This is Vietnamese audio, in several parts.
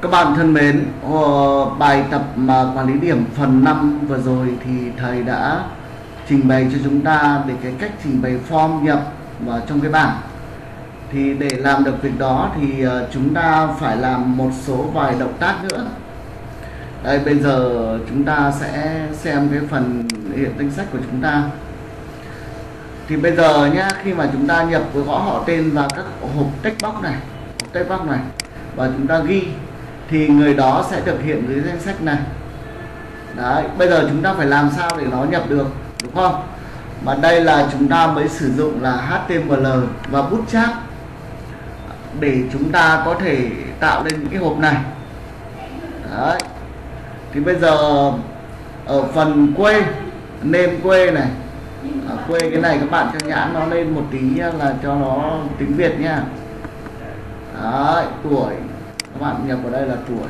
Các bạn thân mến, bài tập mà quản lý điểm phần 5 vừa rồi thì thầy đã trình bày cho chúng ta về cái cách trình bày form nhập vào trong cái bảng. Thì để làm được việc đó thì chúng ta phải làm một số vài động tác nữa. Đây, bây giờ chúng ta sẽ xem cái phần hiện danh sách của chúng ta. Thì bây giờ nhá, khi mà chúng ta nhập với gõ họ tên vào các hộp text box này, và chúng ta ghi thì người đó sẽ được hiện dưới danh sách này. Đấy, bây giờ chúng ta phải làm sao để nó nhập được, đúng không? Mà đây là chúng ta mới sử dụng là HTML và Bootstrap để chúng ta có thể tạo lên những cái hộp này. Đấy. Thì bây giờ ở phần quê, name quê này, quê cái này các bạn cho nhãn nó lên một tí là cho nó tiếng Việt nha. Đấy, tuổi các bạn nhập vào đây là tuổi.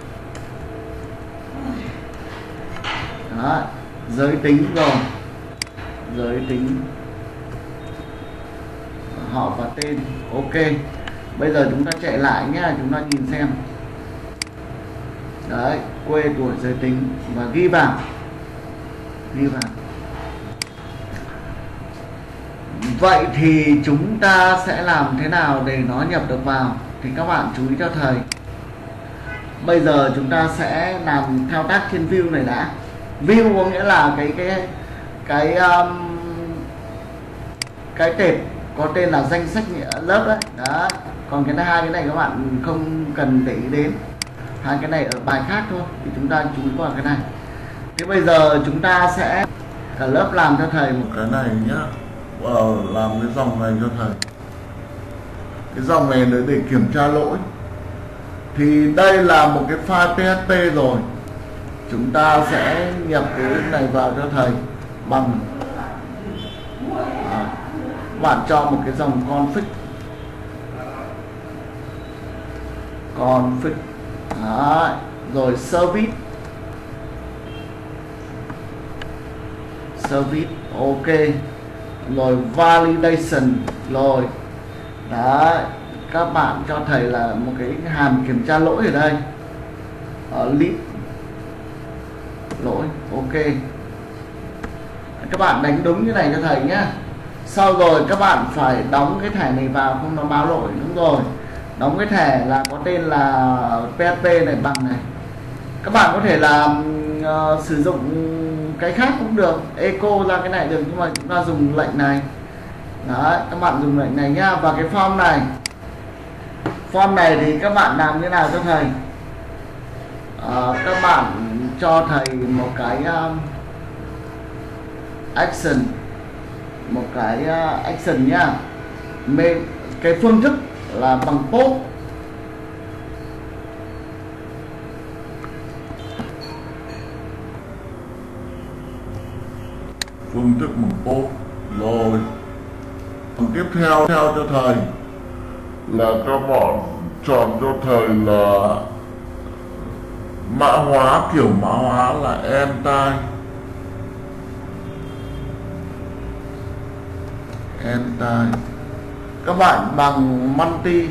Đấy, giới tính rồi, giới tính, họ và tên. Ok, bây giờ chúng ta chạy lại nhé, chúng ta nhìn xem. Đấy, quê, tuổi, giới tính và ghi vào. Vậy thì chúng ta sẽ làm thế nào để nó nhập được vào? Thì các bạn chú ý cho thầy. Bây giờ chúng ta sẽ làm thao tác trên view này đã. View có nghĩa là cái tệp có tên là danh sách lớp đấy. Đó. Còn hai cái này các bạn không cần để ý đến. Hai cái này ở bài khác thôi, thì chúng ta chú ý vào cái này. Thế bây giờ chúng ta sẽ cả lớp làm cho thầy một cái này nhá. Làm cái dòng này cho thầy. Cái dòng này để kiểm tra lỗi. Thì đây là một cái file PHP rồi. Chúng ta sẽ nhập cái này vào cho thầy bằng bạn cho một cái dòng config. Đấy. Rồi service, ok. Rồi validation, rồi đấy, các bạn cho thầy là một cái hàm kiểm tra lỗi ở đây, list lỗi, ok. Các bạn đánh đúng cái này cho thầy nhé. Sau rồi các bạn phải đóng cái thẻ này vào, không nó báo lỗi. Đúng rồi, đóng cái thẻ là có tên là PHP này bằng này. Các bạn có thể là sử dụng cái khác cũng được, echo ra cái này được, nhưng mà chúng ta dùng lệnh này. Đấy, các bạn dùng lệnh này nhá. Và cái form này thì các bạn làm như nào cho thầy? Các bạn cho thầy một cái action, nhá. Cái phương thức là bằng post. Phương thức bằng post. Rồi tiếp theo cho thầy là các bạn chọn cho thầy là mã hóa, kiểu mã hóa là entire. Các bạn bằng multi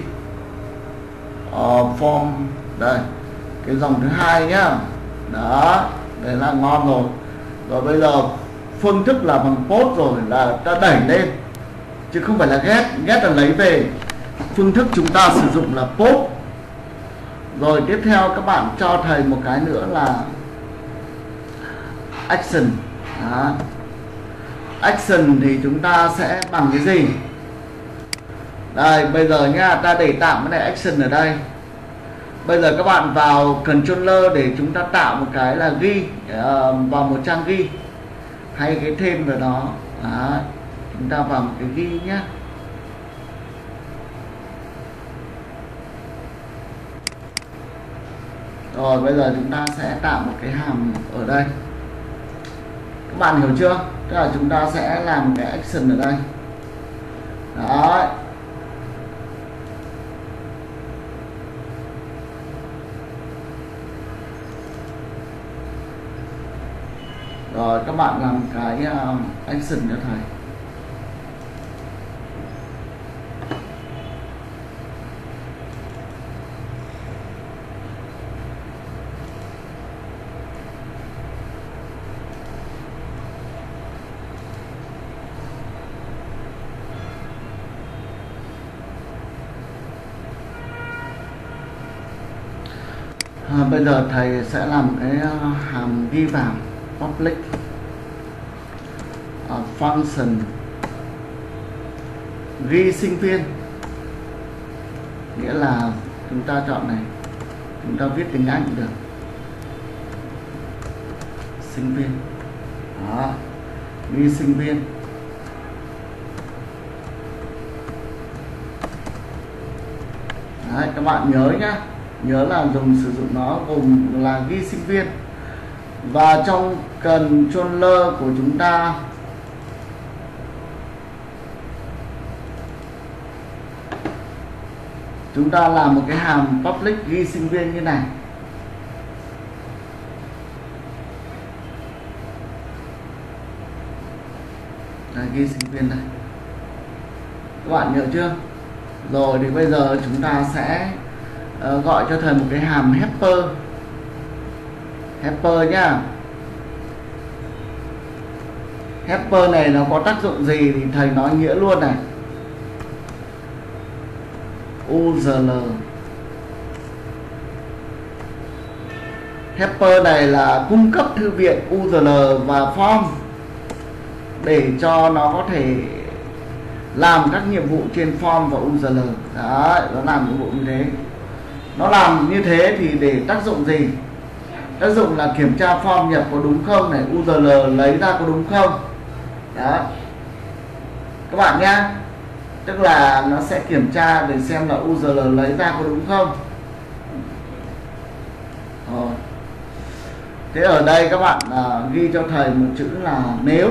form. Đây, cái dòng thứ hai nhá. Đó, đây là ngon rồi. Rồi bây giờ phương thức là bằng post rồi, là ta đẩy lên chứ không phải là get là lấy về. Phương thức chúng ta sử dụng là post. Rồi tiếp theo các bạn cho thầy một cái nữa là action. Đó. Action thì chúng ta sẽ bằng cái gì? Đây, bây giờ nha, ta để tạm cái này action ở đây. Bây giờ các bạn vào controller để chúng ta tạo một cái là ghi vào một trang ghi hay cái thêm vào đó. Đó. Chúng ta vào một cái ghi nhé. Rồi bây giờ chúng ta sẽ tạo một cái hàm ở đây. Các bạn hiểu chưa? Tức là chúng ta sẽ làm cái action ở đây. Đó. Rồi các bạn làm cái action cho thầy. Bây giờ thầy sẽ làm cái hàm ghi vào public function ghi sinh viên, nghĩa là chúng ta chọn này, chúng ta viết tiếng Anh cũng được, sinh viên. Đó, ghi sinh viên. Đấy, các bạn nhớ nhá, nhớ là dùng sử dụng nó gồm là ghi sinh viên. Và trong controller của chúng ta làm một cái hàm public ghi sinh viên như này. Đây, ghi sinh viên đây, các bạn nhớ chưa? Rồi thì bây giờ chúng ta sẽ gọi cho thầy một cái hàm helper nhá. Helper này nó có tác dụng gì thì thầy nói nghĩa luôn này. URL helper này là cung cấp thư viện URL và form để cho nó có thể làm các nhiệm vụ trên form và URL. Đấy, nó làm nhiệm vụ như thế. Nó làm như thế thì để tác dụng gì? Tác dụng là kiểm tra form nhập có đúng không này, URL lấy ra có đúng không. Đó, các bạn nhá, tức là nó sẽ kiểm tra để xem là URL lấy ra có đúng không. Rồi. Thế ở đây các bạn ghi cho thầy một chữ là nếu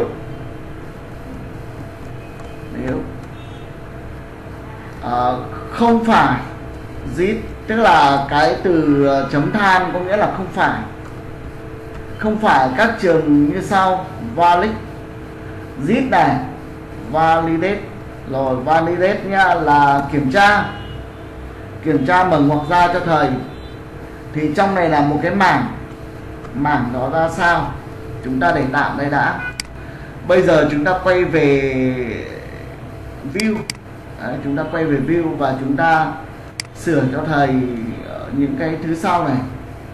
không phải zip, tức là cái từ chấm than có nghĩa là không phải các trường như sau: valid, zip này, validate. Rồi validate nha, là kiểm tra mở ngoặc ra cho thầy. Thì trong này là một cái mảng đó ra sao, chúng ta để tạm đây đã. Bây giờ chúng ta quay về view. Đấy, chúng ta quay về view và chúng ta sửa cho thầy những cái thứ sau này.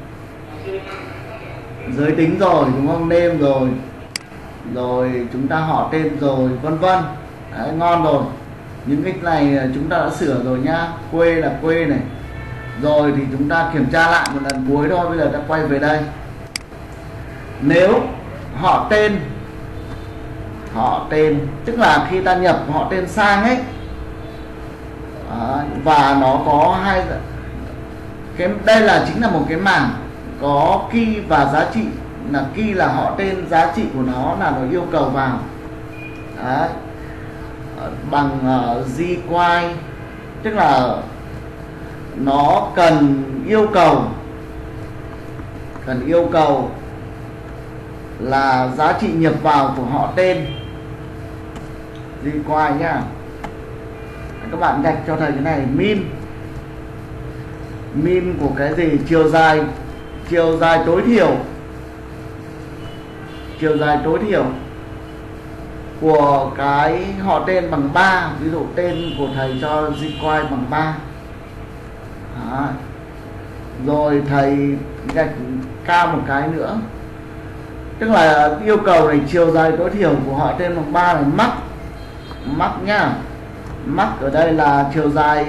Giới tính rồi đúng không, name rồi chúng ta họ tên rồi, vân vân. Đấy, ngon rồi. Những cái này chúng ta đã sửa rồi nhá. Quê là quê này. Rồi thì chúng ta kiểm tra lại một lần cuối thôi. Bây giờ ta quay về đây. Nếu họ tên tức là khi ta nhập họ tên sang ấy, và nó có hai cái, đây là chính là một cái mảng có key và giá trị. Là key là họ tên, giá trị của nó là nó yêu cầu vào. Đấy, bằng GY, tức là nó cần yêu cầu là giá trị nhập vào của họ tên GY nhá. Các bạn gạch cho thầy cái này, min của cái gì, chiều dài tối thiểu của cái họ tên bằng 3. Ví dụ tên của thầy cho GY bằng 3. Đó. Rồi thầy gạch cao một cái nữa, tức là yêu cầu này chiều dài tối thiểu của họ tên bằng 3 này, max nhá. Max ở đây là chiều dài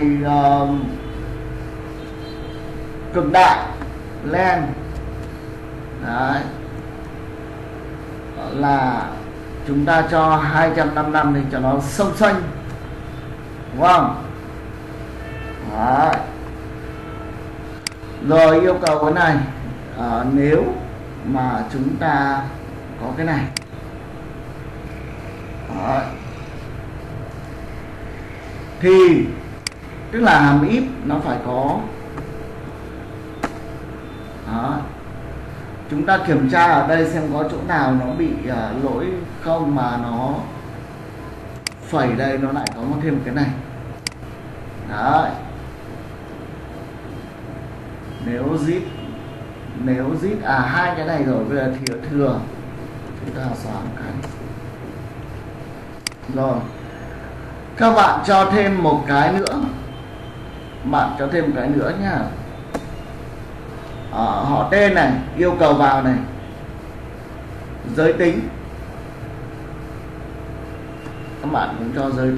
cực đại, len. Đấy, là chúng ta cho 255 thì cho nó sông xanh, đúng không? Đấy. Rồi yêu cầu cái này, nếu mà chúng ta có cái này. Đấy. Thì tức là hàm if nó phải có. Đó. Chúng ta kiểm tra ở đây xem có chỗ nào nó bị lỗi không, mà nó phẩy đây nó lại có thêm cái này. Đấy. Nếu zip hai cái này rồi, bây giờ thừa chúng ta xóa một cái. Rồi các bạn cho thêm một cái nữa, nhá. họ tên này, yêu cầu vào này, giới tính các bạn cũng cho giới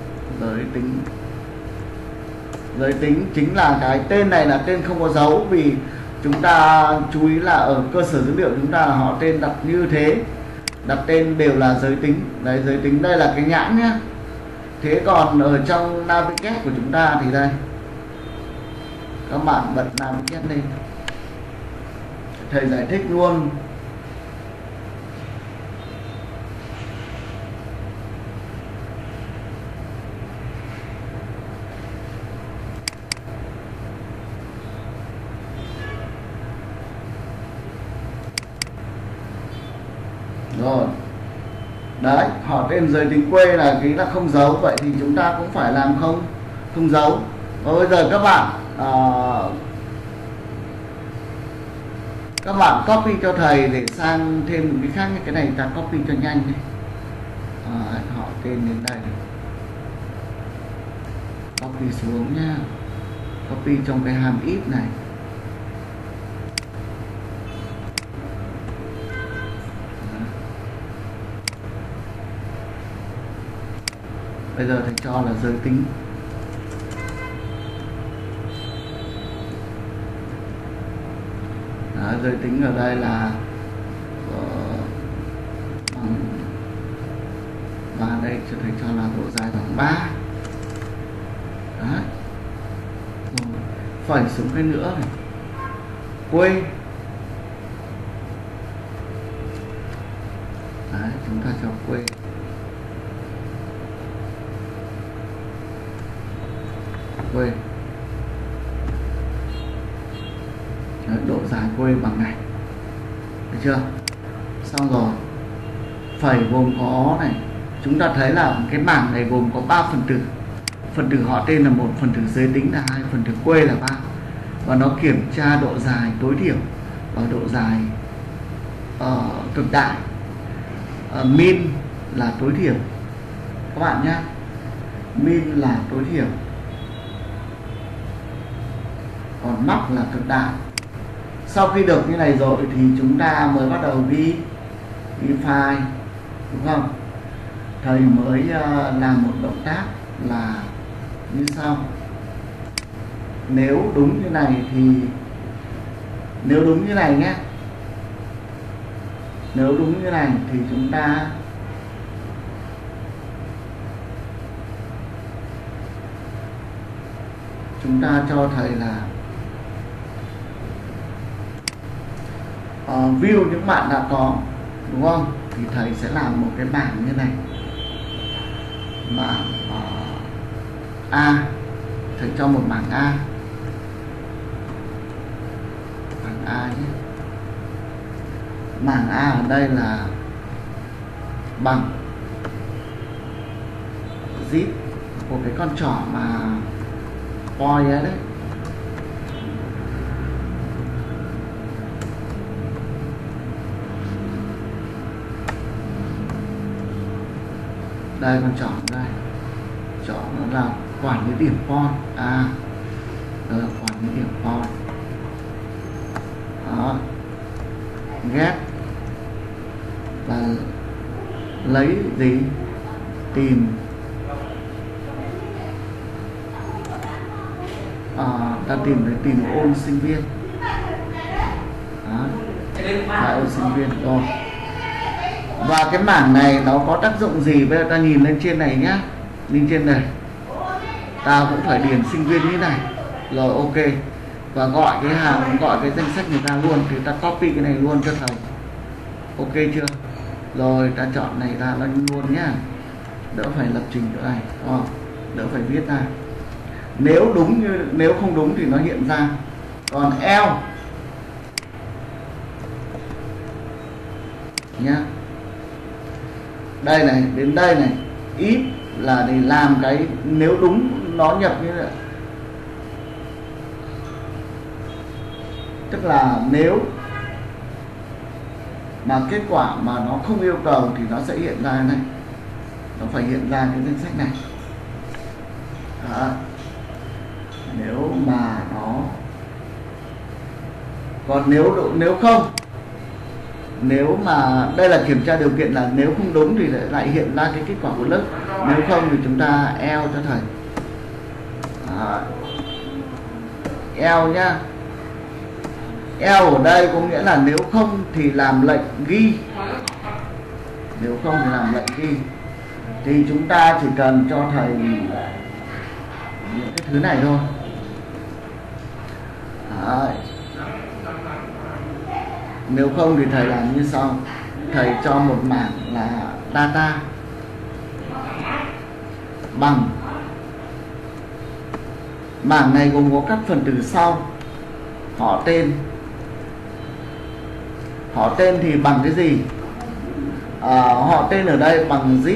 tính chính là cái tên này là tên không có dấu, vì chúng ta chú ý là ở cơ sở dữ liệu chúng ta là họ tên đặt như thế, đặt tên đều là giới tính. Đấy, giới tính đây là cái nhãn nhá. Thế còn ở trong navigate của chúng ta thì đây, các bạn bật navigate lên, thầy giải thích luôn. Rồi đấy, họ tên giới tính quê là cái là không dấu, vậy thì chúng ta cũng phải làm không dấu. Và bây giờ các bạn copy cho thầy để sang thêm một cái khác, như cái này ta copy cho nhanh đi. Họ tên đến đây, copy xuống nha, copy trong cái hàm if này. Bây giờ thầy cho là giới tính. Đó, giới tính ở đây là và đây cho thầy cho là độ dài bằng 3. Đấy. Rồi, phẩy xuống cái nữa này. Quê. Đấy, chúng ta cho quê. Quê. Đấy, độ dài quê bằng này, được chưa? Xong rồi, phẩy gồm có này, chúng ta thấy là cái mảng này gồm có 3 phần tử. Phần tử họ tên là 1, phần tử giới tính là 2, phần tử quê là 3. Và nó kiểm tra độ dài tối thiểu và độ dài cực đại. Min là tối thiểu các bạn nhé, min là tối thiểu, còn max là cực đại. Sau khi được như này rồi thì chúng ta mới bắt đầu ghi file, đúng không? Thầy mới làm một động tác là như sau. Nếu đúng như này thì nếu đúng như này nhé, nếu đúng như này thì chúng ta cho thầy là view những bạn đã có, đúng không? Thì thầy sẽ làm một cái bảng như này, bảng A, thầy cho một bảng A, bảng A nhé. Bảng A ở đây là bằng zip của cái con trỏ mà point ấy đấy. Đây con trỏ đây, trỏ nó là quản lý điểm point. Đó là quản lý điểm point. Đó, get và lấy gì, tìm ta tìm ôn sinh viên. Đó, ôn sinh viên rồi. Và cái mảng này nó có tác dụng gì? Bây giờ ta nhìn lên trên này nhá, lên trên này ta cũng phải điền sinh viên như này. Rồi ok, và gọi cái danh sách người ta luôn, thì ta copy cái này luôn cho thầy. Ok chưa? Rồi ta chọn này ra luôn nhá, đỡ phải lập trình chỗ này, đỡ phải viết ra. Nếu không đúng thì nó hiện ra. Còn else nhá, đây này, đến đây này, if là để làm cái nếu đúng nó nhập như vậy. Tức là nếu mà kết quả mà nó không yêu cầu thì nó sẽ hiện ra này, nó phải hiện ra cái danh sách này. Đó. Nếu mà nó Còn nếu không, nếu mà đây là kiểm tra điều kiện là nếu không đúng thì lại hiện ra cái kết quả của lớp, nếu không thì chúng ta eo cho thầy. Eo nhá, eo ở đây có nghĩa là nếu không thì làm lệnh ghi, nếu không thì làm lệnh ghi. Thì chúng ta chỉ cần cho thầy những cái thứ này thôi. Đấy. Nếu không thì thầy làm như sau, thầy cho một mảng là data bằng, mảng này gồm có các phần từ sau: họ tên. Họ tên thì bằng cái gì? Họ tên ở đây bằng zip.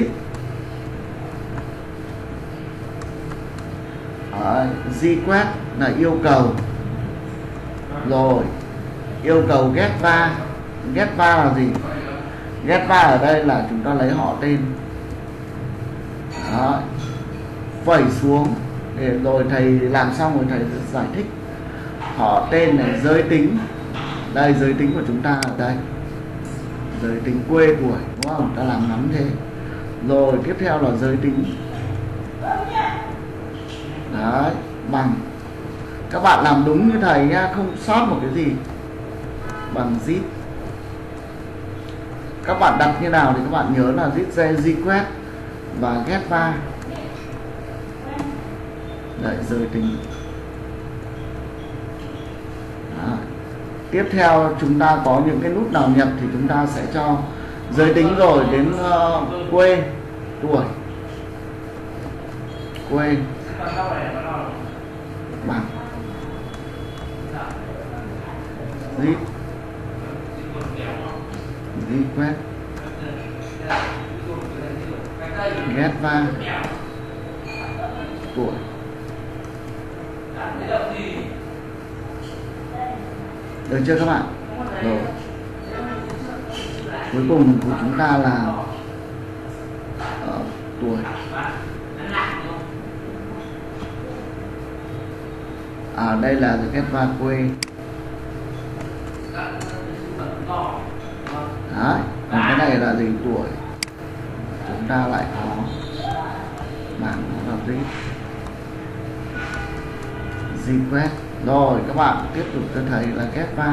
Request là yêu cầu. Rồi yêu cầu get va. Get va là gì? Get va ở đây là chúng ta lấy họ tên. Đó. Phẩy xuống để rồi thầy làm xong rồi thầy giải thích. Họ tên này, giới tính. Đây giới tính của chúng ta ở đây, giới tính, quê tuổi, đúng không? Ta làm ngắn thế. Rồi tiếp theo là giới tính. Đấy, bằng. Các bạn làm đúng như thầy nhá, không sót một cái gì. Bằng zip. Các bạn đặt như nào thì các bạn nhớ là zip request và get va. Đấy, giới tính. Đó. Tiếp theo chúng ta có những cái nút nào nhập thì chúng ta sẽ cho giới tính, rồi đến quê, tuổi, quê, bằng zip request get va, tuổi. Được chưa các bạn? Rồi. Cuối cùng của chúng ta là tuổi. Đây là get va quê. Đấy. Còn cái này là gì? Tuổi. Chúng ta lại có bảng nó là request. Rồi các bạn tiếp tục cho thầy là get va,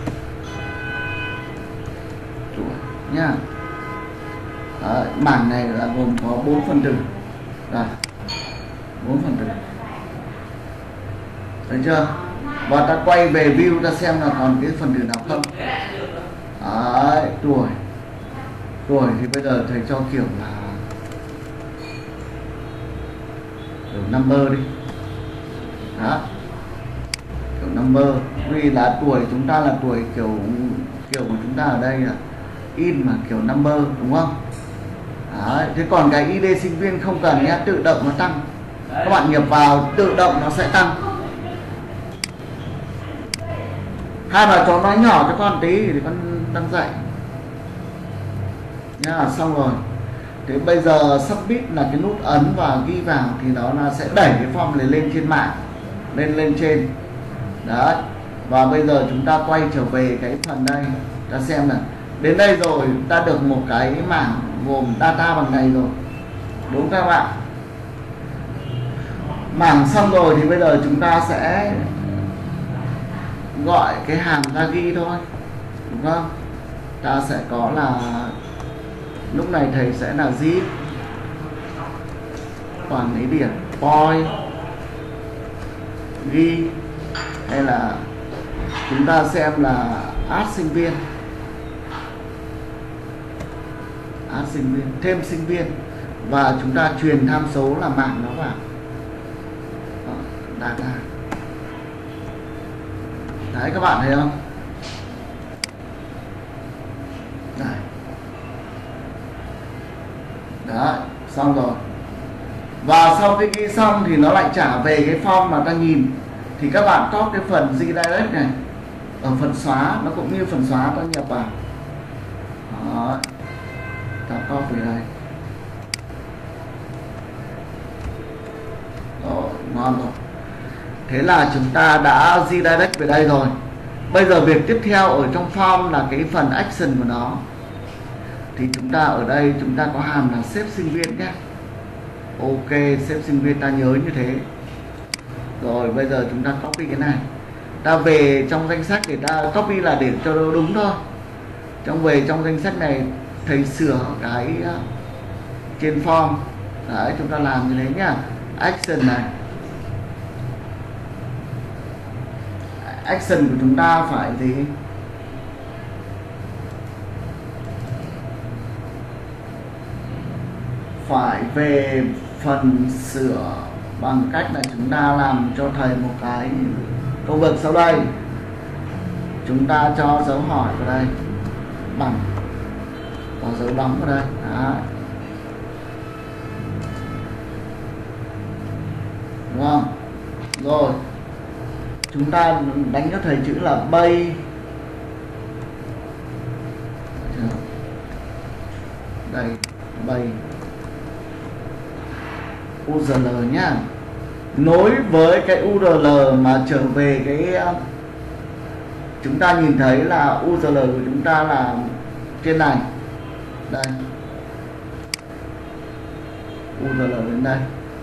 tuổi nhá. Bảng này là gồm có 4 phần tử. Đây, 4 phần tử. Thấy chưa? Và ta quay về view ta xem là còn cái phần tử nào không. Đấy, tuổi. Tuổi thì bây giờ thầy cho kiểu là kiểu number đi. Đó, kiểu number. Vì là tuổi chúng ta là tuổi kiểu của chúng ta ở đây là in mà kiểu number, đúng không? Đấy. Thế còn cái ID sinh viên không cần nhé, tự động nó tăng. Các bạn nhập vào tự động nó sẽ tăng. Hai bà cháu nói nhỏ cho con tí thì con đang dạy nha. Xong rồi. Thế bây giờ submit là cái nút ấn và ghi vào thì nó là sẽ đẩy cái form này lên trên mạng, lên trên. Đấy. Và bây giờ chúng ta quay trở về cái phần đây, ta xem là đến đây rồi, ta được một cái mảng gồm data bằng này rồi, đúng các bạn? Mảng xong rồi thì bây giờ chúng ta sẽ gọi cái hàm ra ghi thôi, đúng không? Ta sẽ có là lúc này thầy sẽ là zip quản lý điểm point ghi, hay là chúng ta xem là add sinh viên, thêm sinh viên, và chúng ta truyền tham số là mạng nó vào data. Đấy, các bạn thấy không? Đấy. Đấy, xong rồi. Và sau khi ghi xong thì nó lại trả về cái form mà ta nhìn. Thì các bạn có cái phần redirect này, ở phần xóa, nó cũng như phần xóa ta nhập vào. Đó. Ta copy đây. Rồi, ngon rồi. Thế là chúng ta đã redirect về đây rồi. Bây giờ việc tiếp theo ở trong form là cái phần action của nó. Thì chúng ta ở đây chúng ta có hàm là xếp sinh viên nhé. Ok, xếp sinh viên ta nhớ như thế. Rồi bây giờ chúng ta copy cái này, ta về trong danh sách để ta copy là để cho nó đúng thôi. Về trong danh sách này thầy sửa cái trên form. Đấy, chúng ta làm như thế nhá. Action này, action của chúng ta phải gì? Phải về phần sửa bằng cách là chúng ta làm cho thầy một cái câu việc sau đây. Chúng ta cho dấu hỏi vào đây, bằng có dấu đóng vào đây. Đó. Đúng không? Rồi chúng ta đánh cho thầy chữ là bay. Đây, bay URL nhá. Nối với cái URL mà trở về cái chúng ta nhìn thấy là URL của chúng ta là trên này. Đây, URL đến đây,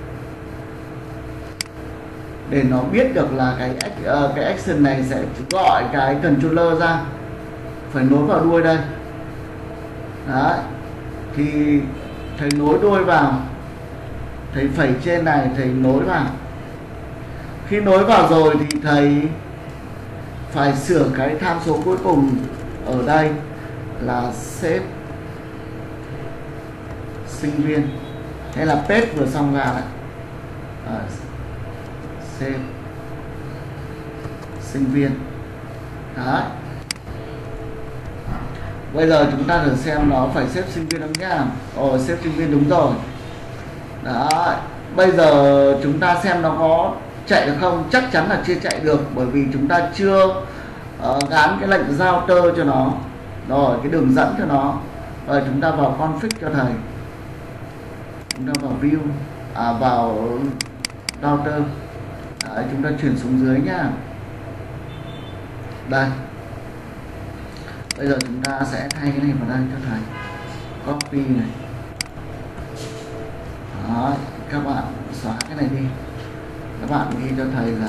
để nó biết được là cái action này sẽ gọi cái controller ra, phải nối vào đuôi đây. Đấy, thì thầy nối đuôi vào, thầy phẩy trên này, thầy nối vào. Khi nối vào rồi thì thầy phải sửa cái tham số cuối cùng ở đây là xếp sinh viên, hay là page vừa xong ra này. Xếp sinh viên. Đấy, bây giờ chúng ta thử xem nó phải xếp sinh viên không nhá. Xếp sinh viên đúng rồi. Đó, bây giờ chúng ta xem nó có chạy được không. Chắc chắn là chưa chạy được, bởi vì chúng ta chưa gắn cái lệnh router cho nó, rồi cái đường dẫn cho nó. Rồi chúng ta vào config cho thầy, chúng ta vào view, vào router. Đấy, chúng ta chuyển xuống dưới nhá. Đây, bây giờ chúng ta sẽ thay cái này vào đây cho thầy, copy này. Đó, các bạn xóa cái này đi, các bạn ghi cho thầy là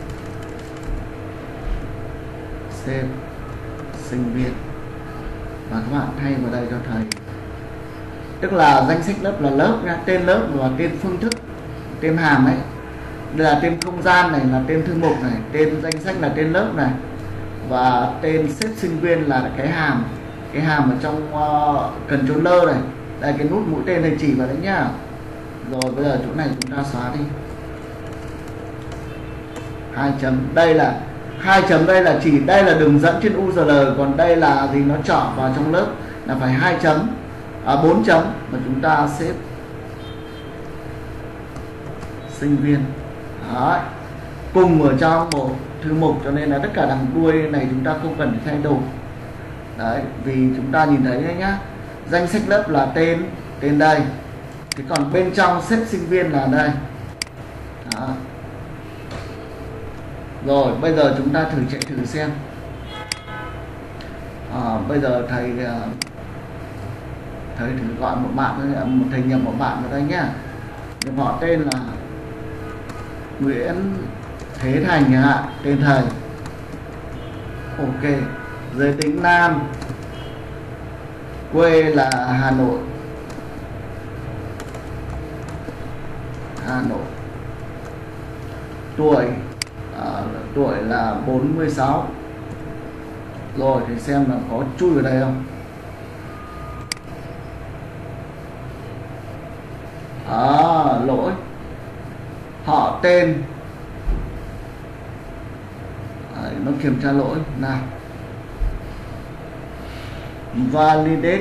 save sinh viên, và các bạn thay vào đây cho thầy, tức là danh sách lớp là lớp nha, tên lớp và tên phương thức, tên hàm ấy. Đây là tên không gian này, là tên thư mục này, tên danh sách là tên lớp này, và tên xếp sinh viên là cái hàm ở trong controller này. Đây, cái nút mũi tên này chỉ vào đấy nhá. Rồi bây giờ chỗ này chúng ta xóa đi. 2 chấm, đây là 2 chấm, đây là chỉ, đây là đường dẫn trên URL, còn đây là gì, nó chọn vào trong lớp là phải 2 chấm, 4 chấm, và chúng ta xếp sinh viên. Đó, cùng ở trong một thư mục, cho nên là tất cả đằng đuôi này chúng ta không cần phải thay đổi. Đấy, vì chúng ta nhìn thấy đấy nhá, danh sách lớp là tên đây, thì còn bên trong xếp sinh viên là đây. Đó. Rồi bây giờ chúng ta thử chạy thử xem. Bây giờ thầy thử gọi một bạn, thầy nhập một bạn vào đây nhá. Nhập họ tên là Nguyễn Thế Thành chẳng hạn, tên thầy. Ok, giới tính nam, quê là Hà Nội. Tuổi là 46. Rồi thì xem là có chui vào đây không. Lỗi, họ tên. Đấy, nó kiểm tra lỗi nào, validate.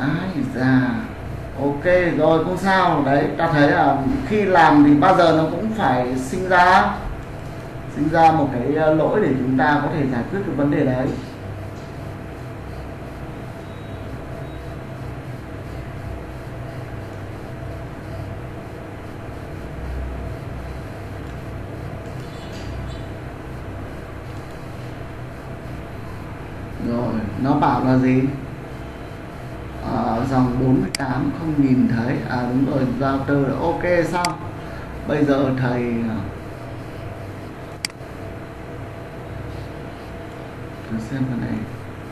Ok rồi, không sao. Đấy, ta thấy là khi làm thì bao giờ nó cũng phải sinh ra một cái lỗi để chúng ta có thể giải quyết được vấn đề đấy. Nó bảo là gì? Dòng 48 không nhìn thấy. Đúng rồi, router đã ok xong. Bây giờ thầy xem cái này.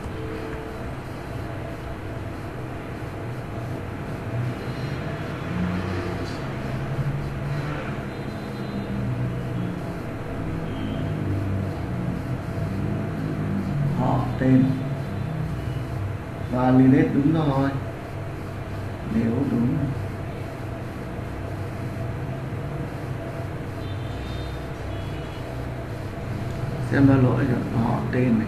Họ tên và Linet đúng rồi. Nếu đúng xem nó lỗi cho họ tên này.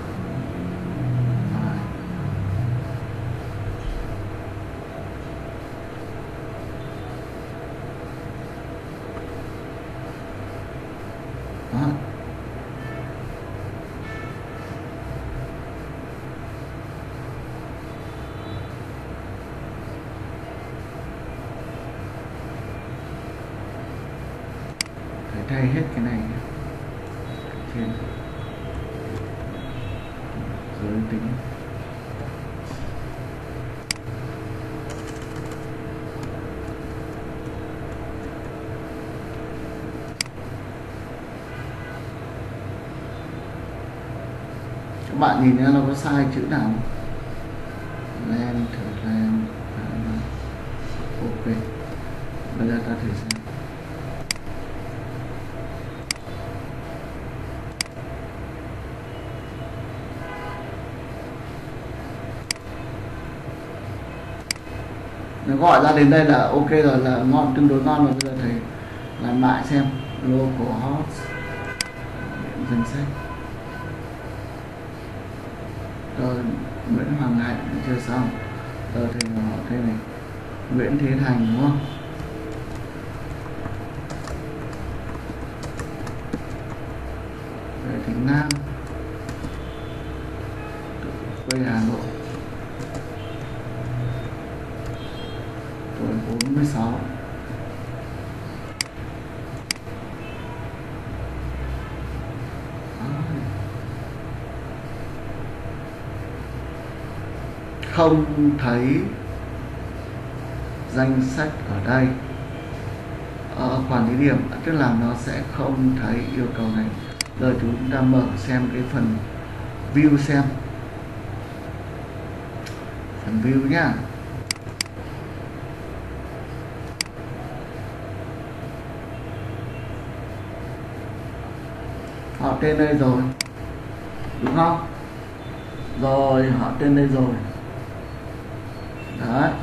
Đó. Phải thay hết cái này trên giới tính. Các bạn nhìn nó có sai chữ nào? Lên thử lên. Ok. Bây giờ ta thử xem. Nó gọi ra đến đây là ok rồi, là ngon, tương đối ngon rồi. Bây giờ thầy làm lại xem local host danh sách. Rồi Nguyễn Hoàng Hạnh chưa xong. Rồi thầy họ thế này, Nguyễn Thế Thành đúng không? Rồi Thành Nam, quê Hà Nội, tuổi 46. Không thấy danh sách ở đây. Quản lý điểm, tức là nó sẽ không thấy yêu cầu này. Giờ chúng ta mở xem cái phần view xem. Phần view nhá. Họ tên đây rồi, đúng không? Rồi họ tên đây rồi. Đấy,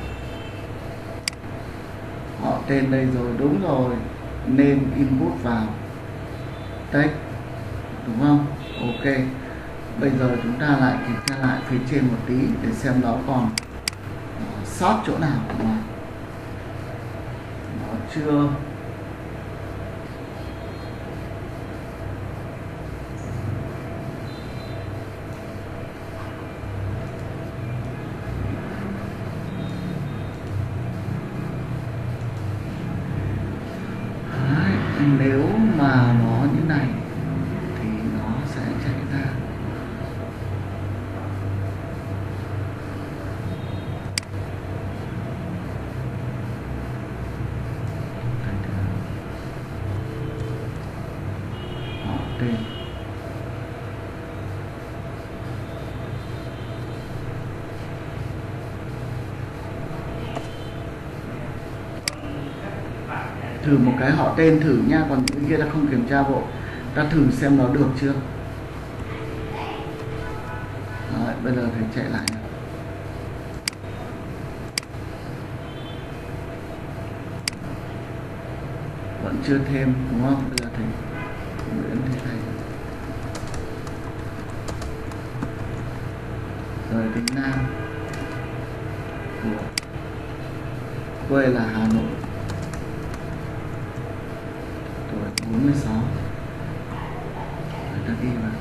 họ tên đây rồi, đúng rồi. Name input vào text, đúng không? Ok. Bây giờ chúng ta lại kiểm tra lại phía trên một tí để xem nó còn sót chỗ nào mà nó chưa. Nếu mà nó như này thì nó sẽ chạy ra. Họ tên. Thử một cái họ tên thử nha, còn những kia ta không kiểm tra bộ. Ta thử xem nó được chưa. Đấy, bây giờ thầy chạy lại. Vẫn chưa thêm, đúng không? Bây giờ thầy Nguyễn Thế Thành. Rồi tính Nam, quê là Hà Nội, tuổi 46. Người ta ghi vào.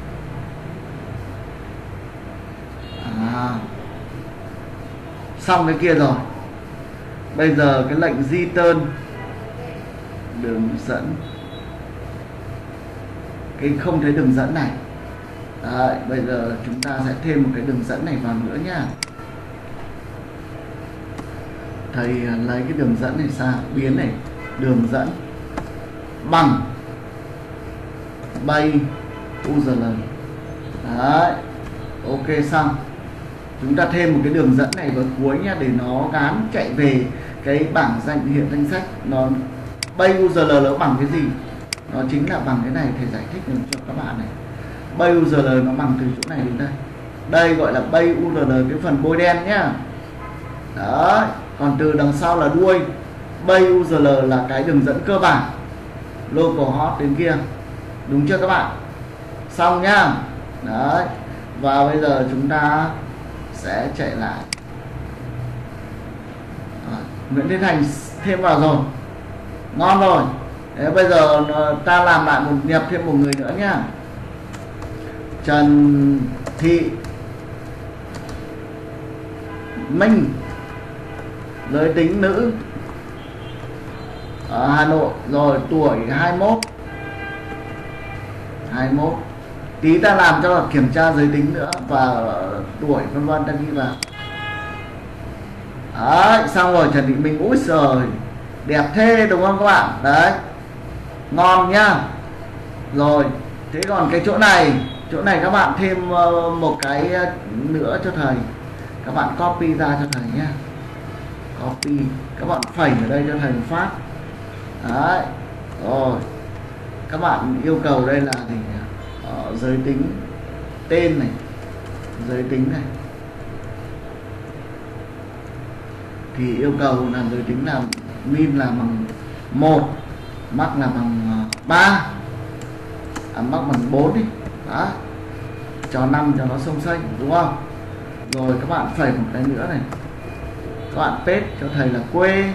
Xong cái kia rồi. Bây giờ cái lệnh return đường dẫn, cái không thấy đường dẫn này Đấy, bây giờ chúng ta sẽ thêm một cái đường dẫn này vào nữa nhá. Thầy lấy cái đường dẫn này ra, biến này đường dẫn bằng bay URL. Đấy, ok xong. Chúng ta thêm một cái đường dẫn này vào cuối nhá, để nó gắn chạy về cái bảng hiện danh sách. Nó bay URL nó bằng cái gì? Nó chính là bằng cái này, thầy giải thích cho các bạn này. Bay URL nó bằng từ chỗ này đến đây. Đây gọi là bay URL, cái phần bôi đen nhá. Đấy, còn từ đằng sau là đuôi. Bay URL là cái đường dẫn cơ bản, localhost đến kia. Đúng chưa các bạn? Xong nhá. Đấy. Và bây giờ chúng ta sẽ chạy lại. Nguyễn Thế Thành thêm vào rồi. Ngon rồi. Thế bây giờ ta làm lại nhập thêm một người nữa nhá. Trần Thị Minh, giới tính nữ, ở Hà Nội, rồi tuổi 21. Tí ta làm cho kiểm tra giới tính nữa và tuổi vân vân ta ghi vào. Đấy, xong rồi Trần Thị Minh. Úi giời, đẹp thế đúng không các bạn? Đấy, ngon nhá. Rồi, thế còn cái chỗ này các bạn thêm một cái nữa cho thầy. Các bạn copy ra cho thầy nhá. Copy, các bạn phẩy ở đây cho thầy một phát. Đấy, rồi các bạn yêu cầu đây là gì? Giới tính, tên này, giới tính này, thì yêu cầu là giới tính là min là bằng 1, mắc là bằng 3, mắc bằng 4 đi. Đó, cho 5 cho nó xông xênh, đúng không? Rồi các bạn phẩy một cái nữa này, các bạn paste cho thầy là quê,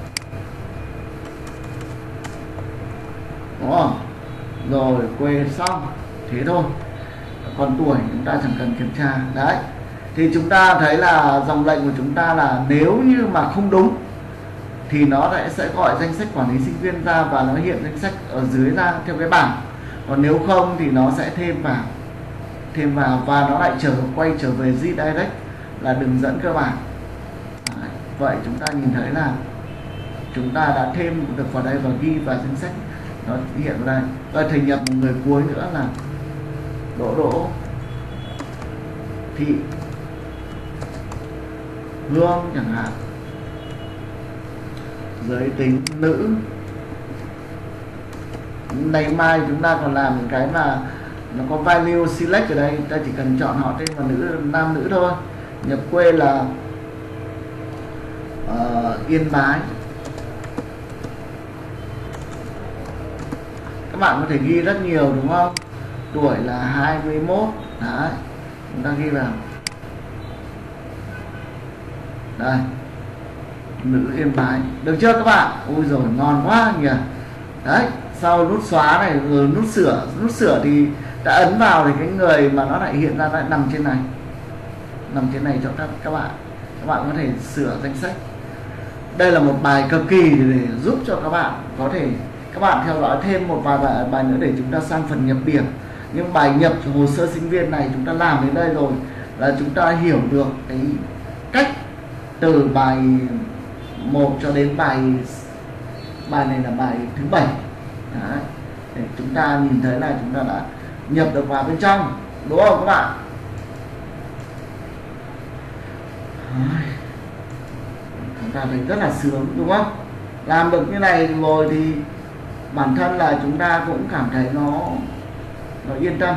đúng không? Rồi quê xong, thế thôi. Còn tuổi chúng ta chẳng cần kiểm tra. Đấy, thì chúng ta thấy là dòng lệnh của chúng ta là nếu như mà không đúng thì nó sẽ gọi danh sách quản lý sinh viên ra và nó hiện danh sách ở dưới ra theo cái bảng. Còn nếu không thì nó sẽ thêm vào và nó lại quay trở về redirect là đường dẫn cơ bản. Đấy, vậy chúng ta nhìn thấy là chúng ta đã thêm được vào đây và ghi vào danh sách, nó hiện vào đây. Rồi thầy nhập một người cuối nữa là Đỗ Thị Hương chẳng hạn, giới tính nữ. Ngày mai chúng ta còn làm một cái mà nó có value select ở đây, ta chỉ cần chọn họ tên và nam nữ thôi. Nhập quê là Yên Bái. Các bạn có thể ghi rất nhiều đúng không? Tuổi là 21. Đấy, chúng ta ghi vào đây, nữ Yên Bái, được chưa các bạn? Ôi rồi ngon quá nhỉ. Đấy, sau nút xóa này rồi nút sửa thì đã ấn vào thì cái người mà nó lại hiện ra lại nằm trên này cho các bạn có thể sửa danh sách. Đây là một bài cực kỳ để giúp cho các bạn có thể các bạn theo dõi thêm một vài bài nữa để chúng ta sang phần nhập điểm. Nhưng bài nhập hồ sơ sinh viên này chúng ta làm đến đây rồi là chúng ta hiểu được cái cách từ bài 1 cho đến bài này là bài thứ 7. Đấy, để chúng ta nhìn thấy là chúng ta đã nhập được vào bên trong, đúng không các bạn? Đấy, chúng ta thấy rất là sướng đúng không? Làm được như này rồi thì bản thân là chúng ta cũng cảm thấy nó yên tâm.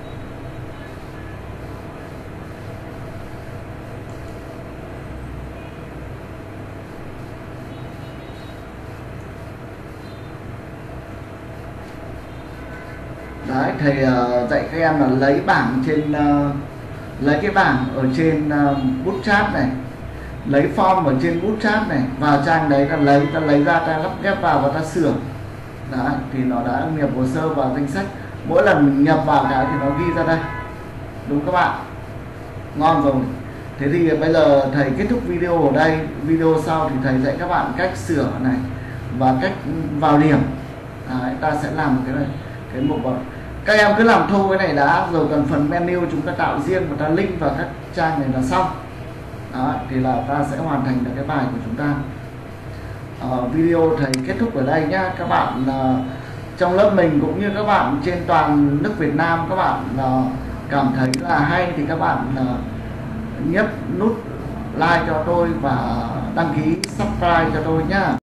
Đấy, thầy dạy các em là lấy bảng trên lấy cái bảng ở trên Bootstrap này, lấy form ở trên Bootstrap này, vào trang đấy ta lấy ra, ta lắp ghép vào và ta sửa. Đấy, thì nó đã nhập hồ sơ vào danh sách. Mỗi lần mình nhập vào cái thì nó ghi ra đây, đúng các bạn? Ngon rồi. Thế thì bây giờ thầy kết thúc video ở đây. Video sau thì thầy dạy các bạn cách sửa này và cách vào điểm. Đấy, ta sẽ làm một cái này, cái mục các em cứ làm thô cái này đã, rồi còn phần menu chúng ta tạo riêng và ta link vào các trang này là xong. Đó, thì là ta sẽ hoàn thành được cái bài của chúng ta. Video thầy kết thúc ở đây nhá. Các bạn trong lớp mình cũng như các bạn trên toàn nước Việt Nam, các bạn cảm thấy là hay thì các bạn nhấp nút like cho tôi và đăng ký subscribe cho tôi nhá.